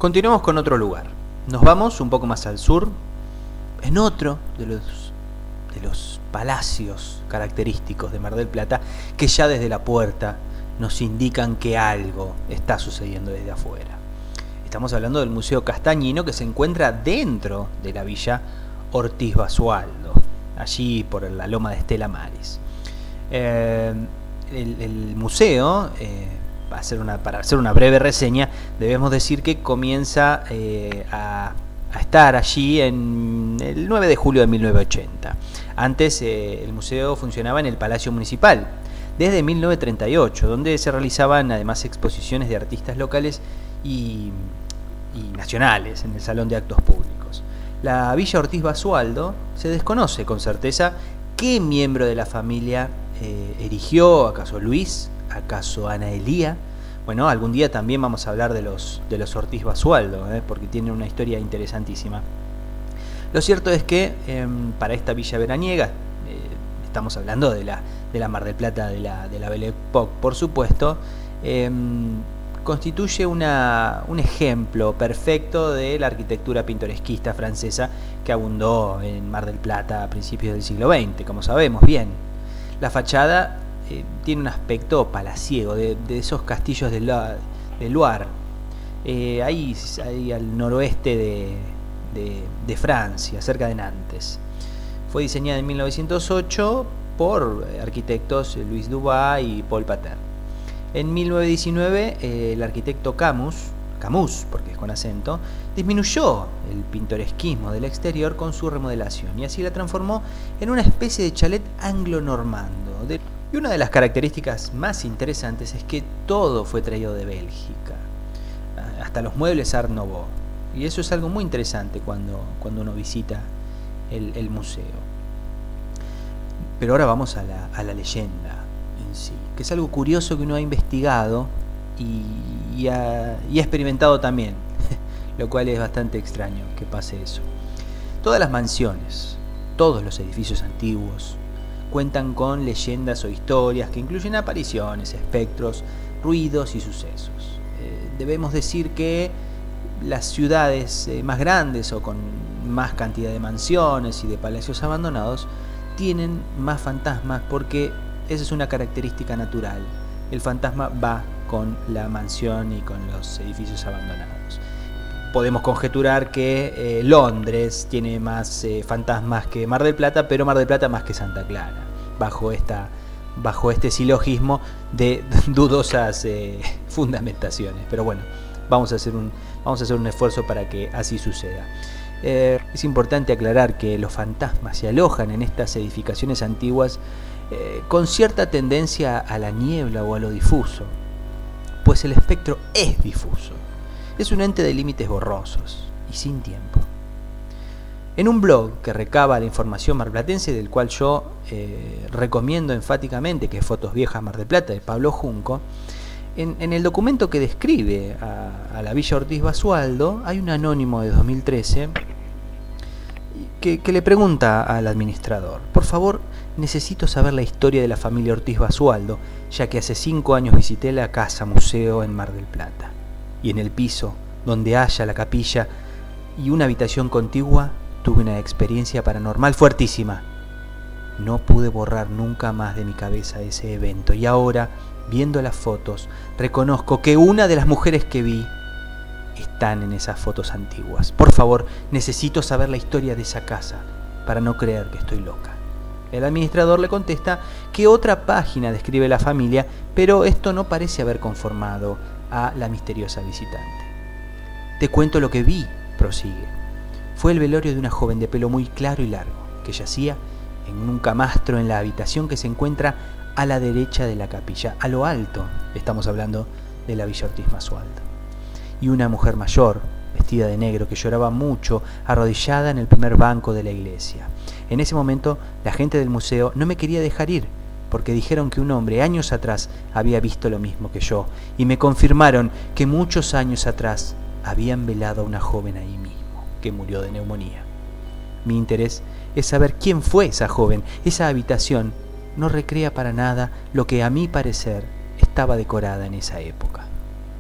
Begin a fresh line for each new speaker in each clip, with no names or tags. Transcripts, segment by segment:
Continuamos con otro lugar. Nos vamos un poco más al sur, en otro de los palacios característicos de Mar del Plata, que ya desde la puerta nos indican que algo está sucediendo desde afuera. Estamos hablando del Museo Castañino, que se encuentra dentro de la Villa Ortiz Basualdo, allí por la loma de Estela Maris. El museo, para hacer una breve reseña, debemos decir que comienza a estar allí en el 9 de julio de 1980. Antes el museo funcionaba en el Palacio Municipal desde 1938, donde se realizaban además exposiciones de artistas locales y nacionales en el Salón de Actos Públicos. La Villa Ortiz Basualdo se desconoce con certeza qué miembro de la familia erigió, acaso Luis, acaso Ana Elía. Bueno, algún día también vamos a hablar de los Ortiz Basualdo, porque tienen una historia interesantísima. Lo cierto es que para esta villa veraniega, estamos hablando de la Mar del Plata, de la Belle Époque, por supuesto, constituye un ejemplo perfecto de la arquitectura pintoresquista francesa que abundó en Mar del Plata a principios del siglo XX, como sabemos bien. La fachada tiene un aspecto palaciego, de esos castillos de Loire, ahí al noroeste de Francia, cerca de Nantes. Fue diseñada en 1908 por arquitectos Louis Dubois y Paul Pater. En 1919 el arquitecto Camus, porque es con acento, disminuyó el pintoresquismo del exterior con su remodelación y así la transformó en una especie de chalet anglo-normando. Y una de las características más interesantes es que todo fue traído de Bélgica, hasta los muebles Art Nouveau. Y eso es algo muy interesante cuando uno visita el museo. Pero ahora vamos a la leyenda en sí, que es algo curioso que uno ha investigado y ha experimentado también, lo cual es bastante extraño que pase eso. Todas las mansiones, todos los edificios antiguos, cuentan con leyendas o historias que incluyen apariciones, espectros, ruidos y sucesos. Debemos decir que las ciudades más grandes o con más cantidad de mansiones y de palacios abandonados tienen más fantasmas porque esa es una característica natural. El fantasma va con la mansión y con los edificios abandonados. Podemos conjeturar que Londres tiene más fantasmas que Mar del Plata, pero Mar del Plata más que Santa Clara, bajo este silogismo de dudosas fundamentaciones. Pero bueno, vamos a hacer un esfuerzo para que así suceda. Es importante aclarar que los fantasmas se alojan en estas edificaciones antiguas con cierta tendencia a la niebla o a lo difuso, pues el espectro es difuso. Es un ente de límites borrosos y sin tiempo. En un blog que recaba la información marplatense, del cual yo recomiendo enfáticamente, que es Fotos Viejas Mar del Plata, de Pablo Junco, en el documento que describe a la Villa Ortiz Basualdo, hay un anónimo de 2013 que le pregunta al administrador: por favor, necesito saber la historia de la familia Ortiz Basualdo, ya que hace 5 años visité la casa museo en Mar del Plata. Y en el piso, donde haya la capilla y una habitación contigua, tuve una experiencia paranormal fuertísima. No pude borrar nunca más de mi cabeza ese evento y ahora, viendo las fotos, reconozco que una de las mujeres que vi están en esas fotos antiguas. Por favor, necesito saber la historia de esa casa para no creer que estoy loca. El administrador le contesta que otra página describe la familia, pero esto no parece haber conformado a la misteriosa visitante. Te cuento lo que vi, prosigue. Fue el velorio de una joven de pelo muy claro y largo, que yacía en un camastro en la habitación que se encuentra a la derecha de la capilla, a lo alto. Estamos hablando de la Villa Ortiz Basualdo. Y una mujer mayor, vestida de negro, que lloraba mucho, arrodillada en el primer banco de la iglesia. En ese momento, la gente del museo no me quería dejar ir, porque dijeron que un hombre años atrás había visto lo mismo que yo, y me confirmaron que muchos años atrás habían velado a una joven ahí mismo, que murió de neumonía. Mi interés es saber quién fue esa joven. Esa habitación no recrea para nada lo que a mi parecer estaba decorada en esa época.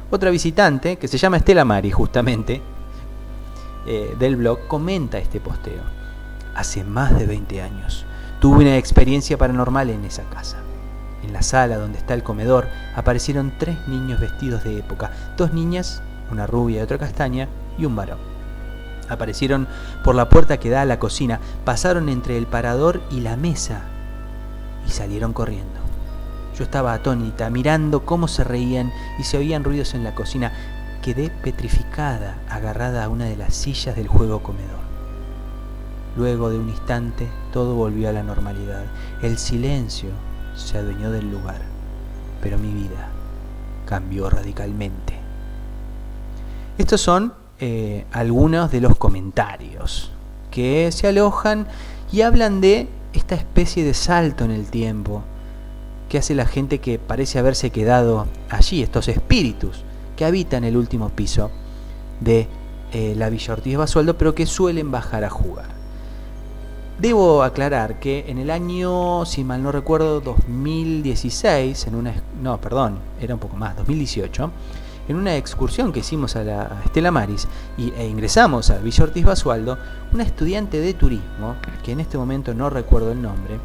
Otra visitante, que se llama Estela Mari justamente, del blog, comenta este posteo. Hace más de 20 años tuve una experiencia paranormal en esa casa. En la sala donde está el comedor aparecieron 3 niños vestidos de época, 2 niñas, una rubia y otra castaña, y un varón. Aparecieron por la puerta que da a la cocina, pasaron entre el parador y la mesa y salieron corriendo. Yo estaba atónita, mirando cómo se reían y se oían ruidos en la cocina. Quedé petrificada, agarrada a una de las sillas del juego comedor. Luego de un instante, todo volvió a la normalidad. El silencio se adueñó del lugar, pero mi vida cambió radicalmente. Estos son algunos de los comentarios que se alojan y hablan de esta especie de salto en el tiempo que hace la gente que parece haberse quedado allí, estos espíritus que habitan el último piso de la Villa Ortiz de Basualdo, pero que suelen bajar a jugar. Debo aclarar que en el año, si mal no recuerdo, 2016, era un poco más, 2018, en una excursión que hicimos a la Estela Maris e ingresamos a Villa Ortiz Basualdo, una estudiante de turismo, que en este momento no recuerdo el nombre,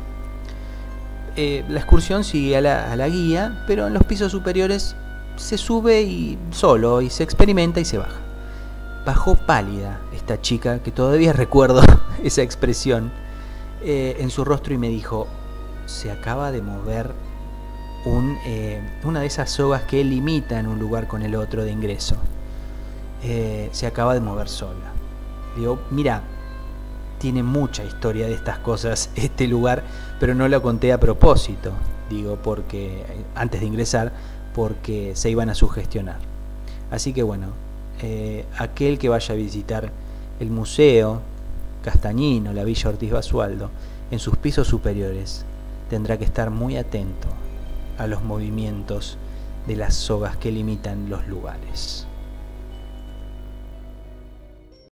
la excursión sigue a la guía, pero en los pisos superiores se sube solo y se experimenta y se baja. Bajó pálida esta chica, que todavía recuerdo esa expresión en su rostro, y me dijo: se acaba de mover una de esas sogas que limitan un lugar con el otro de ingreso. Se acaba de mover sola. Digo, mira, tiene mucha historia de estas cosas este lugar, pero no lo conté a propósito, digo, porque antes de ingresar, porque se iban a sugestionar. Así que bueno, aquel que vaya a visitar el Museo Castañino, la Villa Ortiz Basualdo, en sus pisos superiores, tendrá que estar muy atento a los movimientos de las sogas que limitan los lugares.